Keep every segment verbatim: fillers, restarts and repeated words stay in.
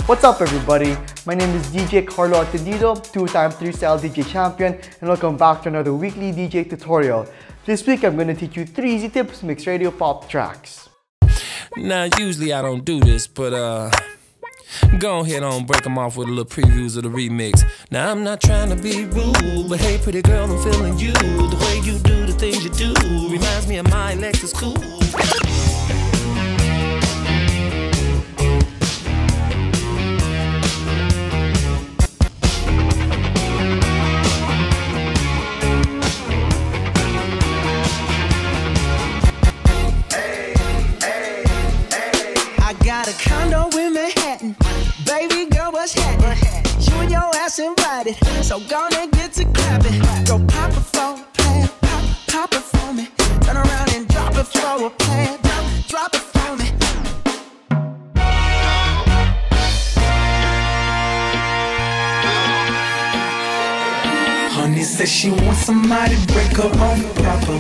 What's up everybody? My name is D J Carlo, two-time three-style D J champion, and welcome back to another weekly D J tutorial. This week I'm going to teach you three easy tips to mix radio pop tracks. Now usually I don't do this, but uh, go ahead on break them off with a little previews of the remix. Now I'm not trying to be rude, but hey pretty girl, I'm feeling you. The way you do the things you do reminds me of my Lexus cool. Got a condo in Manhattan, baby girl, what's happening? You and your ass invited, so gonna get to clapping. Go pop it for a plan, pop, pop it for me. Turn around and drop it for a plan, drop, drop it for me. Honey says she wants somebody to break her off proper.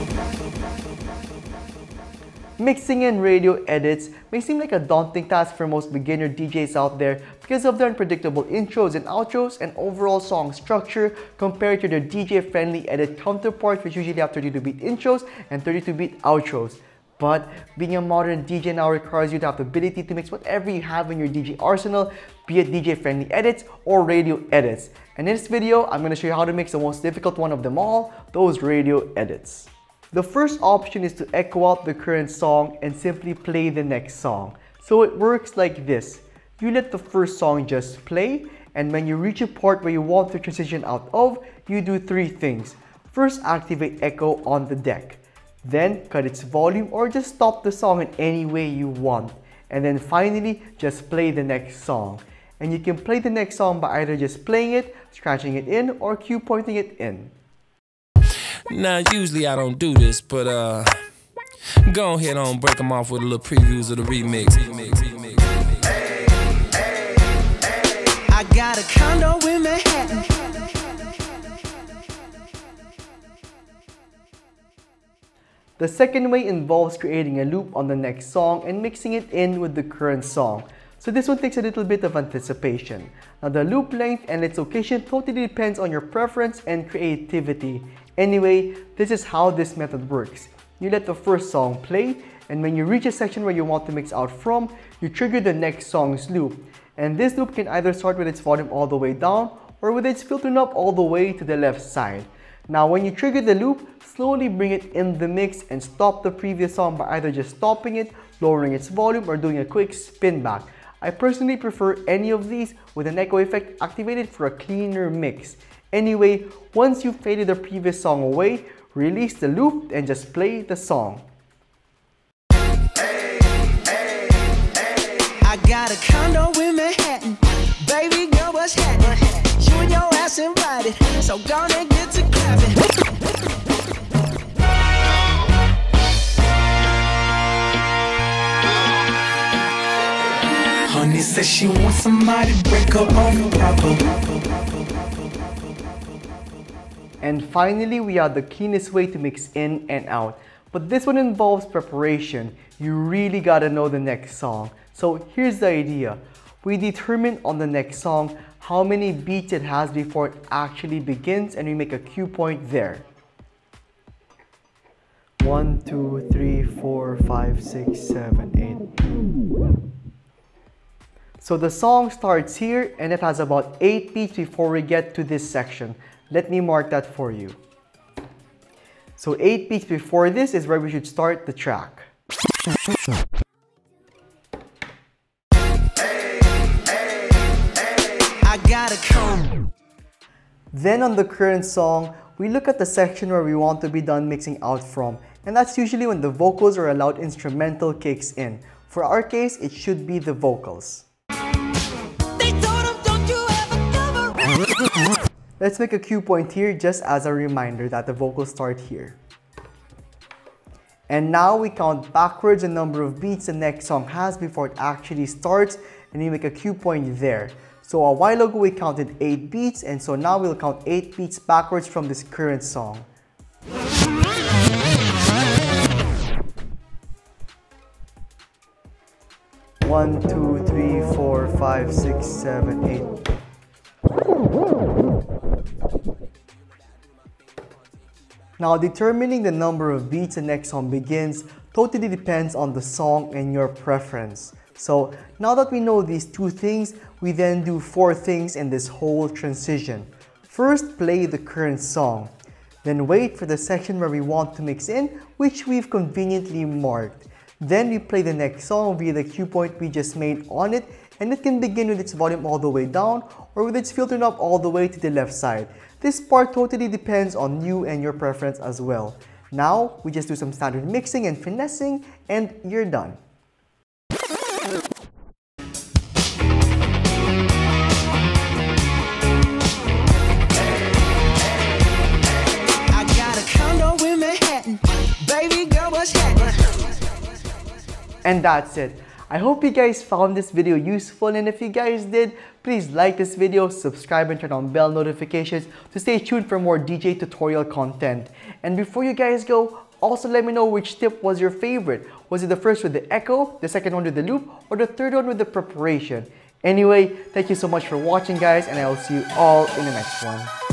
Mixing in radio edits may seem like a daunting task for most beginner D Js out there because of their unpredictable intros and outros and overall song structure compared to their D J-friendly edit counterparts, which usually have thirty-two beat intros and thirty-two beat outros. But being a modern D J now requires you to have the ability to mix whatever you have in your D J arsenal, be it D J-friendly edits or radio edits. And in this video, I'm going to show you how to mix the most difficult one of them all, those radio edits. The first option is to echo out the current song and simply play the next song. So it works like this. You let the first song just play, and when you reach a part where you want to transition out of, you do three things. First, activate echo on the deck. Then, cut its volume or just stop the song in any way you want. And then finally, just play the next song. And you can play the next song by either just playing it, scratching it in, or cue pointing it in. Now usually I don't do this, but uh, go ahead on break them off with a little previews of the remix. remix, remix, remix. Hey, hey, hey. I got a condo in Manhattan. The second way involves creating a loop on the next song and mixing it in with the current song. So this one takes a little bit of anticipation. Now the loop length and its location totally depends on your preference and creativity. Anyway, this is how this method works. You let the first song play, and when you reach a section where you want to mix out from, you trigger the next song's loop. And this loop can either start with its volume all the way down or with its filter knob all the way to the left side. Now when you trigger the loop, slowly bring it in the mix and stop the previous song by either just stopping it, lowering its volume, or doing a quick spin back. I personally prefer any of these with an echo effect activated for a cleaner mix. Anyway, once you've faded the previous song away, release the loop and just play the song. Hey, hey, hey. I got a condo in Manhattan, baby girl, what's happening? You and your ass invited, so gonna get to clapping. Honey says she wants somebody to break her off proper. And finally, we have the cleanest way to mix in and out. But this one involves preparation. You really gotta know the next song. So here's the idea. We determine on the next song how many beats it has before it actually begins, and we make a cue point there. One, two, three, four, five, six, seven, eight. So the song starts here and it has about eight beats before we get to this section. Let me mark that for you. So eight beats before this is where we should start the track. Hey, hey, hey. I got a comb. Then on the current song, we look at the section where we want to be done mixing out from. And that's usually when the vocals or a loud instrumental kicks in. For our case, it should be the vocals. They told him, don't you ever cover. Let's make a cue point here just as a reminder that the vocals start here. And now we count backwards the number of beats the next song has before it actually starts, and we make a cue point there. So a while ago we counted eight beats, and so now we'll count eight beats backwards from this current song. one, two, three, four, five, six, seven, eight. Now, determining the number of beats the next song begins totally depends on the song and your preference. So now that we know these two things, we then do four things in this whole transition. First, play the current song. Then wait for the section where we want to mix in, which we've conveniently marked. Then we play the next song via the cue point we just made on it, and it can begin with its volume all the way down or with its filter knob all the way to the left side. This part totally depends on you and your preference as well. Now, we just do some standard mixing and finessing, and you're done. I got a condo in Manhattan. Baby girl, what's happening? And that's it. I hope you guys found this video useful, and if you guys did, please like this video, subscribe and turn on bell notifications to stay tuned for more D J tutorial content. And before you guys go, also let me know which tip was your favorite. Was it the first with the echo, the second one with the loop, or the third one with the preparation? Anyway, thank you so much for watching guys, and I will see you all in the next one.